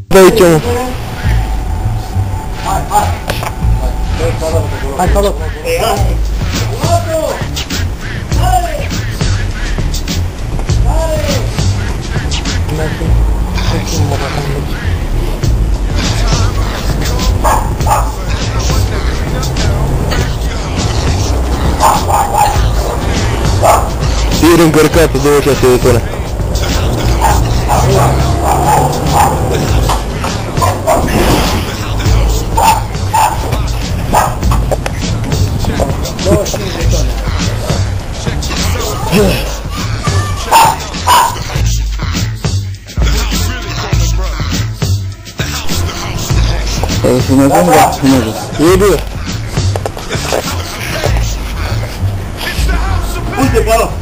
de aici, mă. Hai, salut! Tir încărcat, 26 de tone. Să ne dăm, da, să ne dăm. E bine. Uite, pe ăla!